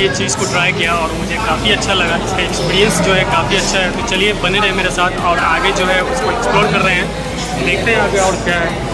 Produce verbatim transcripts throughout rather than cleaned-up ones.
ये चीज़ को ट्राई किया और मुझे काफ़ी अच्छा लगा। इसका एक्सपीरियंस जो है काफ़ी अच्छा है। तो चलिए बने रहे मेरे साथ और आगे जो है उसको एक्सप्लोर कर रहे हैं, देखते हैं आगे और क्या है।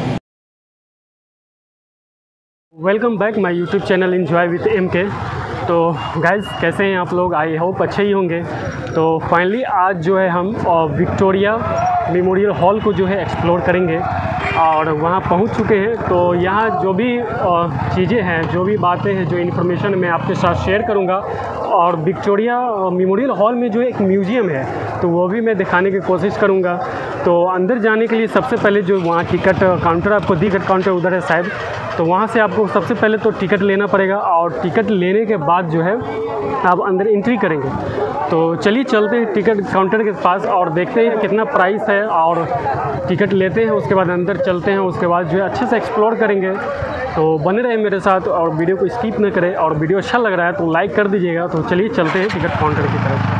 Welcome back my youtube channel enjoy with M K. तो गाइज़ कैसे हैं आप लोग? आई होप अच्छे ही होंगे। तो फाइनली आज जो है हम विक्टोरिया मेमोरियल हॉल को जो है एक्सप्लोर करेंगे और वहाँ पहुँच चुके हैं। तो यहाँ जो भी चीज़ें हैं, जो भी बातें हैं, जो इन्फॉर्मेशन मैं आपके साथ शेयर करूँगा। और विक्टोरिया मेमोरियल हॉल में जो एक म्यूज़ियम है तो वो भी मैं दिखाने की कोशिश करूँगा। तो अंदर जाने के लिए सबसे पहले जो वहाँ टिकट काउंटर आपको टिकट काउंटर उधर है शायद, तो वहाँ से आपको सबसे पहले तो टिकट लेना पड़ेगा और टिकट लेने के बाद जो है आप अंदर एंट्री करेंगे। तो चलिए चलते हैं टिकट काउंटर के पास और देखते हैं कितना प्राइस है और टिकट लेते हैं। उसके बाद अंदर चलते हैं, उसके बाद जो है अच्छे से एक्सप्लोर करेंगे। तो बने रहे मेरे साथ और वीडियो को स्किप न करें। और वीडियो अच्छा लग रहा है तो लाइक कर दीजिएगा। तो चलिए चलते हैं टिकट काउंटर की तरफ।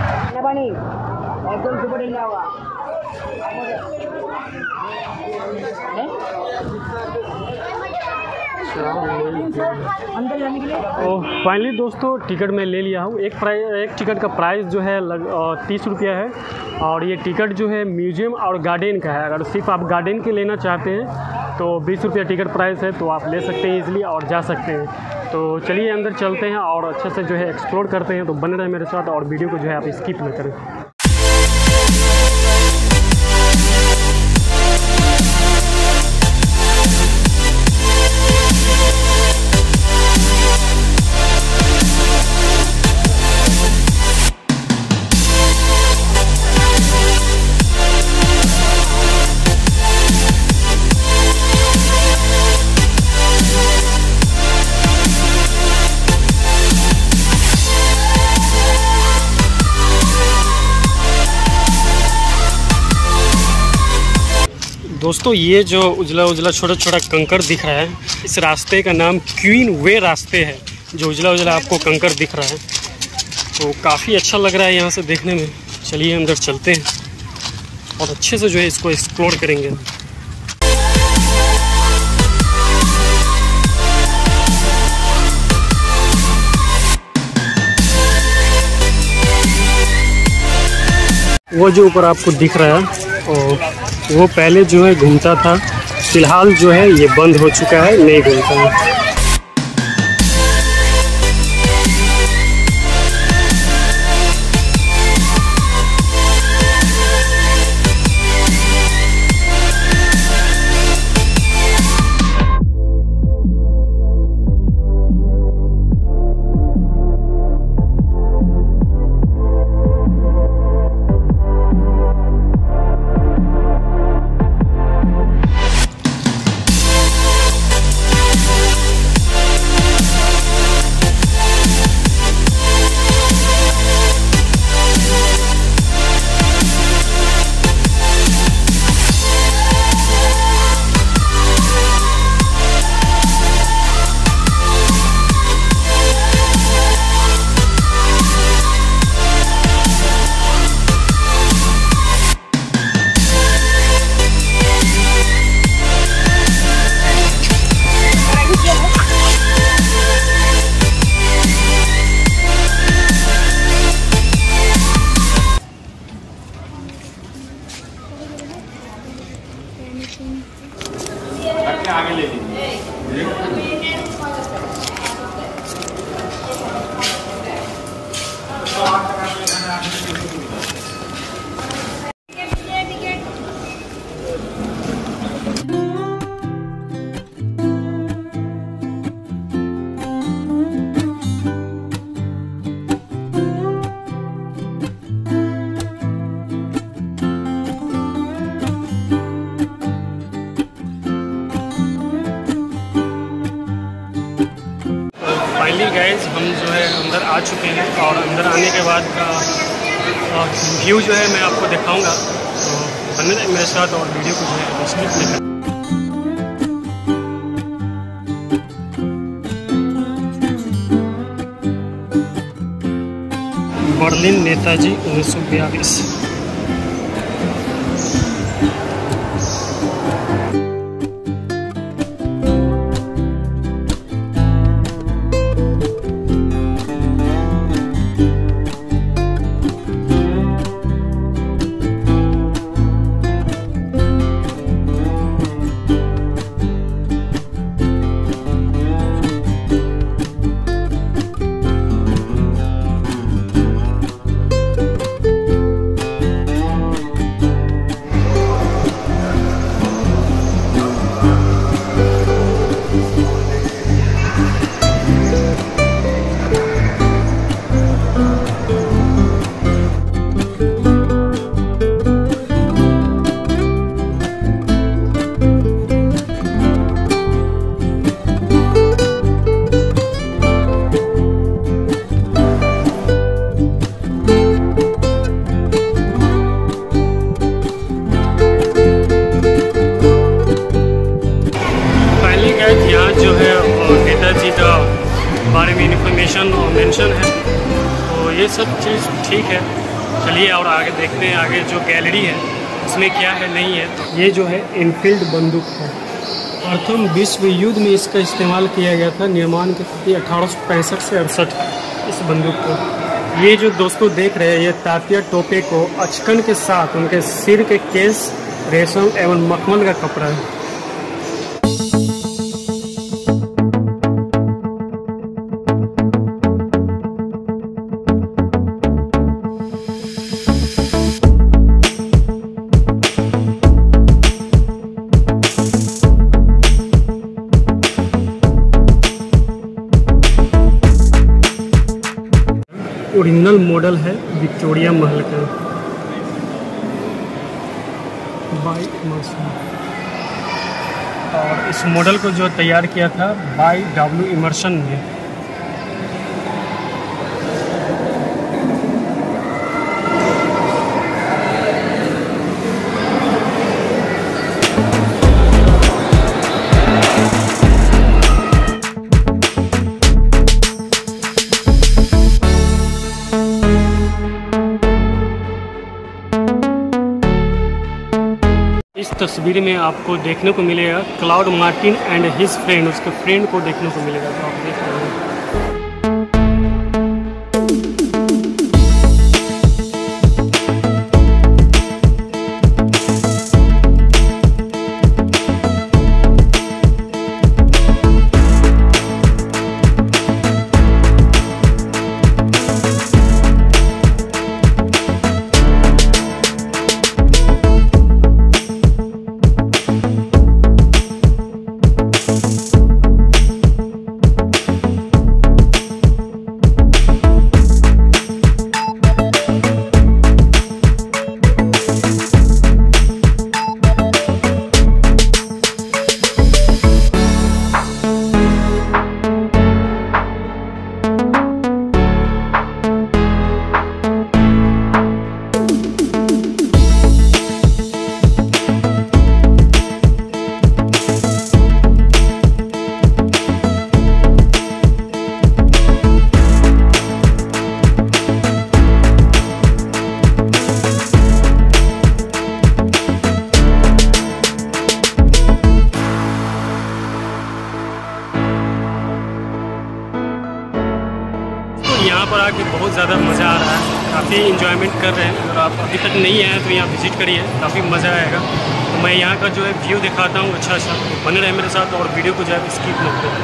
तो फाइनली दोस्तों टिकट मैं ले लिया हूँ। एक प्राइस एक टिकट का प्राइस जो है लग तीस रुपया है और ये टिकट जो है म्यूज़ियम और गार्डन का है। अगर सिर्फ आप गार्डन के लेना चाहते हैं तो बीस रुपया टिकट प्राइस है, तो आप ले सकते हैं इजीली और जा सकते हैं। तो चलिए अंदर चलते हैं और अच्छे से जो है एक्सप्लोर करते हैं। तो बने रहे मेरे साथ और वीडियो को जो है आप स्किप न करें। दोस्तों ये जो उजला उजला छोटा छोटा कंकर दिख रहा है, इस रास्ते का नाम क्वीन वे रास्ते है। जो उजला उजला आपको कंकर दिख रहा है तो काफ़ी अच्छा लग रहा है यहाँ से देखने में। चलिए अंदर चलते हैं और अच्छे से जो है इसको एक्सप्लोर करेंगे। वो जो ऊपर आपको दिख रहा है और वो पहले जो है घूमता था, फिलहाल जो है ये बंद हो चुका है, नहीं घूमता है। आगे ले लीजिए। फाइनली गाइज हम जो है अंदर आ चुके हैं और अंदर आने के बाद का व्यू जो है मैं आपको दिखाऊंगा। तो बने रहे मेरे साथ और वीडियो को जो है स्किप नहीं करें। बर्लिन नेताजी उन्नीस सौ बयालीस। इंफॉर्मेशन और मेंशन है, तो ये सब चीज़ ठीक है। चलिए और आगे देखते हैं, आगे जो गैलरी है इसमें क्या है नहीं है। ये जो है इनफील्ड बंदूक है, प्रथम विश्व युद्ध में इसका इस्तेमाल किया गया था। निर्माण के प्रति अठारह सौ पैंसठ से अड़सठ इस बंदूक को। ये जो दोस्तों देख रहे हैं, ये तात्या टोपे को अचकन के साथ उनके सिर के केस रेशम एवं मखमल का कपड़ा है। ओरिजिनल मॉडल है विक्टोरिया महल का बाई इमर्सन, और इस मॉडल को जो तैयार किया था बाई डब्ल्यू इमर्सन ने। इस तस्वीर में आपको देखने को मिलेगा Claude Martin and his friend, उसके फ्रेंड को देखने को मिलेगा, तो आप देख रहे हैं। यहाँ पर आके बहुत ज़्यादा मज़ा आ रहा है, काफ़ी इंजॉयमेंट कर रहे हैं। अगर आप अभी तक नहीं आए तो यहाँ विज़िट करिए, काफ़ी मज़ा आएगा। तो मैं यहाँ का जो है व्यू दिखाता हूँ अच्छा अच्छा, बने रहे मेरे साथ और वीडियो को जो है स्किप मत करें।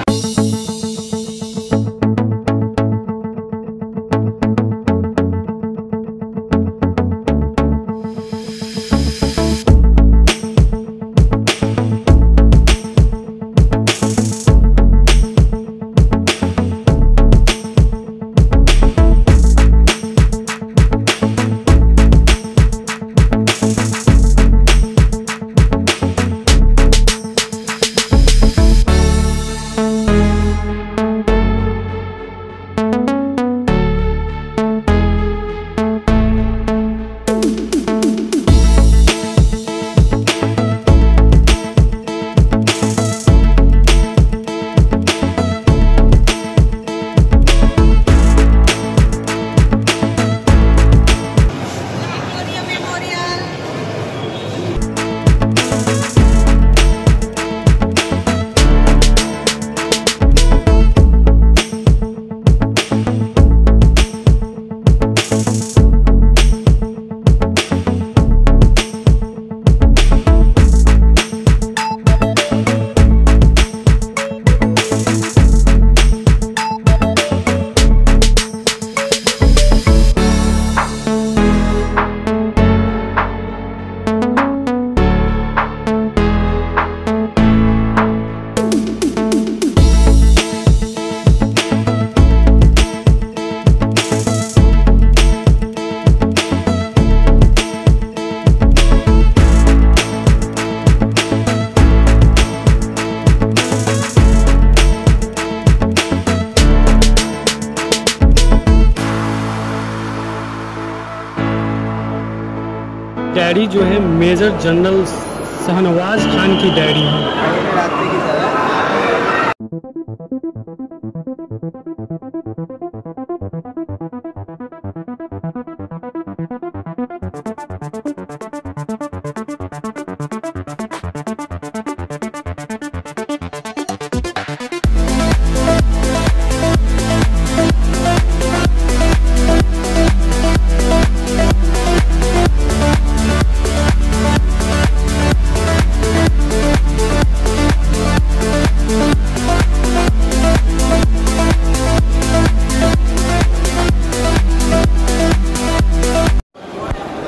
डायरी जो है मेजर जनरल शाहनवाज खान की डायरी है।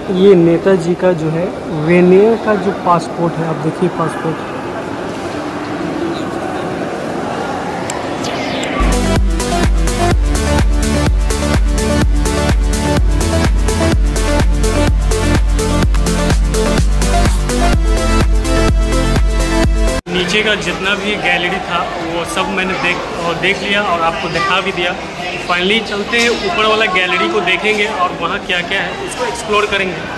ये नेताजी का जो है वेनियर का जो पासपोर्ट है, आप देखिए पासपोर्ट। नीचे का जितना भी गैलरी था वो सब मैंने देख और देख लिया और आपको दिखा भी दिया। फाइनली चलते हैं ऊपर वाला गैलरी को देखेंगे और वहाँ क्या क्या है उसको एक्सप्लोर करेंगे।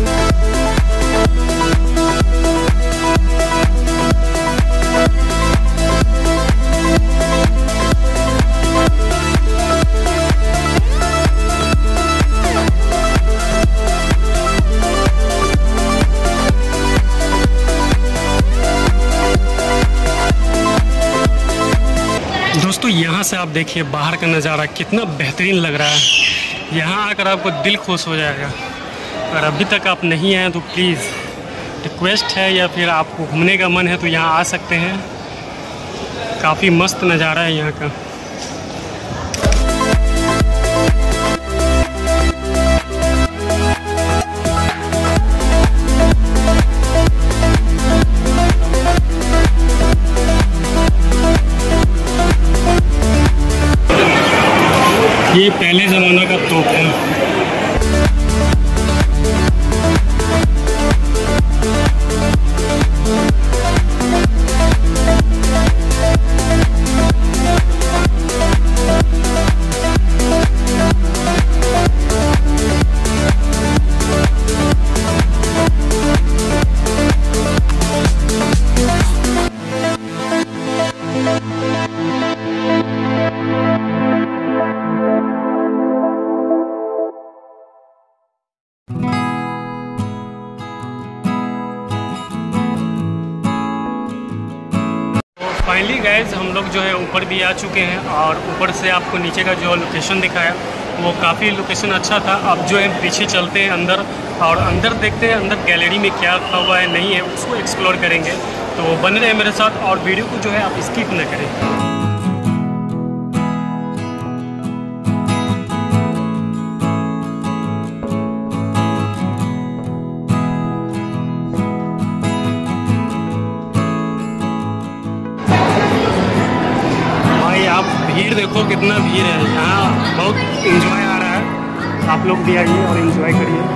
दोस्तों यहाँ से आप देखिए बाहर का नज़ारा कितना बेहतरीन लग रहा है। यहाँ आकर आपको दिल खुश हो जाएगा। अगर अभी तक आप नहीं आए तो प्लीज़ रिक्वेस्ट है, या फिर आपको घूमने का मन है तो यहाँ आ सकते हैं। काफ़ी मस्त नज़ारा है यहाँ का। ये पहले ज़माना का तोप है। फाइनली गाइज हम लोग जो है ऊपर भी आ चुके हैं और ऊपर से आपको नीचे का जो लोकेशन दिखाया वो काफ़ी लोकेशन अच्छा था। अब जो है पीछे चलते हैं अंदर और अंदर देखते हैं अंदर गैलरी में क्या रखा हुआ है नहीं है उसको एक्सप्लोर करेंगे। तो बने रहे मेरे साथ और वीडियो को जो है आप स्किप न करें। भीड़ देखो कितना भीड़ है यहाँ, बहुत एंजॉय आ रहा है। आप लोग भी आइए और एंजॉय करिए।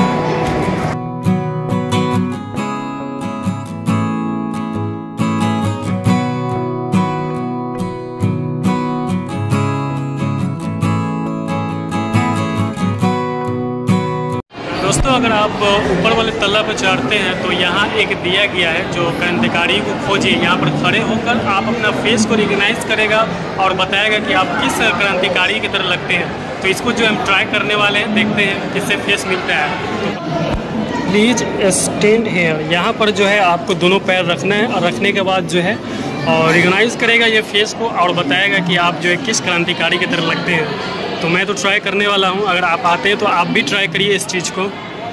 दोस्तों अगर आप ऊपर वाले तल्ला पर चढ़ते हैं तो यहाँ एक दिया गया है जो क्रांतिकारी को खोजिए। यहाँ पर खड़े होकर आप अपना फेस को रिकग्नाइज करेगा और बताएगा कि आप किस क्रांतिकारी की तरह लगते हैं। तो इसको जो हम ट्राई करने वाले हैं, देखते हैं किससे फेस मिलता है। तो प्लीज़ स्टैंड हेयर, यहाँ पर जो है आपको दोनों पैर रखना है और रखने के बाद जो है और रिकग्नाइज करेगा ये फेस को और बताएगा कि आप जो है किस क्रांतिकारी की तरह लगते हैं। तो मैं तो ट्राई करने वाला हूँ, अगर आप आते हैं तो आप भी ट्राई करिए इस चीज़ को।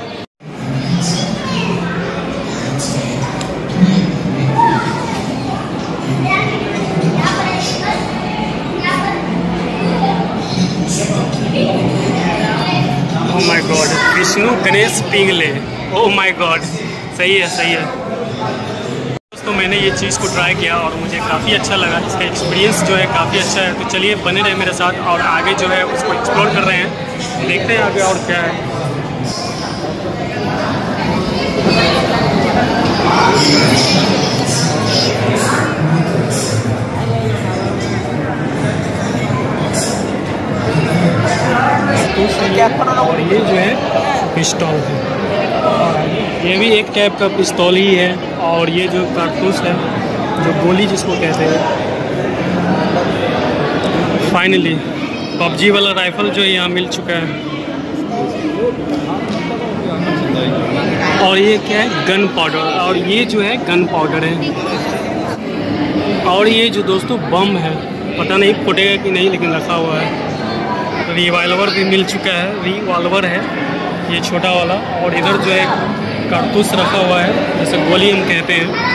Oh my god, Vishnu Ganesh Pingle, oh my god, सही है सही है। तो मैंने ये चीज़ को ट्राई किया और मुझे काफ़ी अच्छा लगा। इसका एक्सपीरियंस जो है काफ़ी अच्छा है। तो चलिए बने रहे मेरे साथ और आगे जो है उसको एक्सप्लोर कर रहे हैं, देखते हैं आगे और क्या है। ये जो है पिस्तौल है, ये भी एक टाइप का पिस्तौल ही है। और ये जो कारतूस है, जो गोली जिसको कहते हैं, फाइनली पबजी वाला राइफल जो यहाँ मिल चुका है। और ये क्या है, गन पाउडर, और ये जो है गन पाउडर है। और ये जो दोस्तों बम है, पता नहीं फूटेगा कि नहीं लेकिन रखा हुआ है। रिवॉल्वर भी मिल चुका है, रिवॉल्वर है ये छोटा वाला। और इधर जो है कारतूस रखा हुआ है, जैसे गोली हम कहते हैं।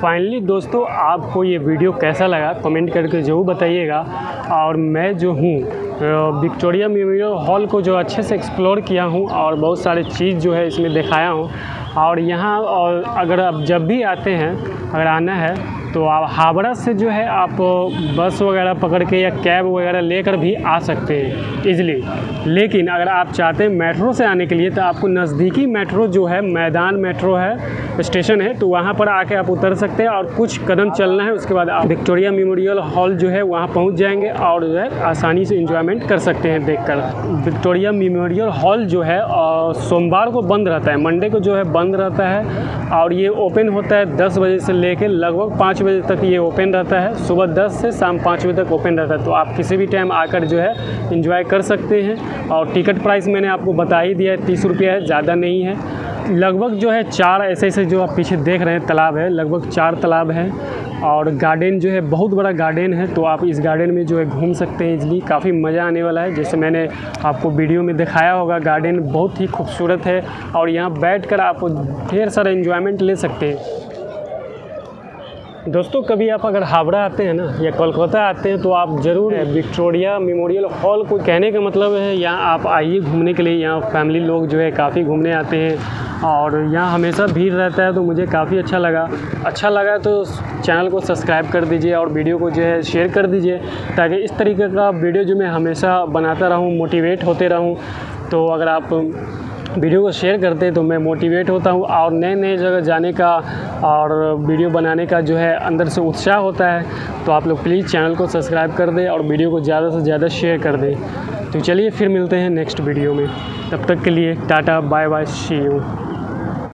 फाइनली दोस्तों, आपको ये वीडियो कैसा लगा कमेंट करके ज़रूर बताइएगा। और मैं जो हूँ विक्टोरिया मेमोरियल हॉल को जो अच्छे से एक्सप्लोर किया हूँ और बहुत सारे चीज़ जो है इसमें दिखाया हूँ। और यहाँ और अगर आप जब भी आते हैं, अगर आना है तो आप हावड़ा से जो है आप बस वगैरह पकड़ के या कैब वगैरह लेकर भी आ सकते हैं इजीली। लेकिन अगर आप चाहते हैं मेट्रो से आने के लिए तो आपको नज़दीकी मेट्रो जो है मैदान मेट्रो है स्टेशन है, तो वहाँ पर आके आप उतर सकते हैं और कुछ कदम चलना है, उसके बाद आप विक्टोरिया मेमोरियल हॉल जो है वहाँ पहुँच जाएंगे और जो है आसानी से इंजॉयमेंट कर सकते हैं देखकर। विक्टोरिया मेमोरियल हॉल जो है सोमवार को बंद रहता है, मंडे को जो है बंद रहता है और ये ओपन होता है दस बजे से लेकर लगभग पाँच बजे तक ये ओपन रहता है। सुबह दस से शाम पाँच बजे तक ओपन रहता है, तो आप किसी भी टाइम आकर जो है एंजॉय कर सकते हैं। और टिकट प्राइस मैंने आपको बता ही दिया है, तीस रुपया है, ज़्यादा नहीं है। लगभग जो है चार ऐसे ऐसे जो आप पीछे देख रहे हैं तालाब है, लगभग चार तालाब है और गार्डन जो है बहुत बड़ा गार्डन है, तो आप इस गार्डन में जो है घूम सकते हैं इजली। काफ़ी मज़ा आने वाला है, जैसे मैंने आपको वीडियो में दिखाया होगा। गार्डन बहुत ही खूबसूरत है और यहाँ बैठकर आप ढेर सारा एंजॉयमेंट ले सकते हैं। दोस्तों, कभी आप अगर हावड़ा आते हैं ना या कोलकाता आते हैं तो आप ज़रूर विक्टोरिया मेमोरियल हॉल को, कहने का मतलब है यहाँ आप आइए घूमने के लिए। यहाँ फैमिली लोग जो है काफ़ी घूमने आते हैं और यहाँ हमेशा भीड़ रहता है, तो मुझे काफ़ी अच्छा लगा। अच्छा लगा तो चैनल को सब्सक्राइब कर दीजिए और वीडियो को जो है शेयर कर दीजिए, ताकि इस तरीके का वीडियो जो मैं हमेशा बनाता रहूँ, मोटिवेट होते रहूँ। तो अगर आप वीडियो को शेयर करते हैं तो मैं मोटिवेट होता हूँ और नए नए जगह जाने का और वीडियो बनाने का जो है अंदर से उत्साह होता है। तो आप लोग प्लीज़ चैनल को सब्सक्राइब कर दें और वीडियो को ज़्यादा से ज़्यादा शेयर कर दें। तो चलिए फिर मिलते हैं नेक्स्ट वीडियो में, तब तक के लिए ta-ta bye bye, see you.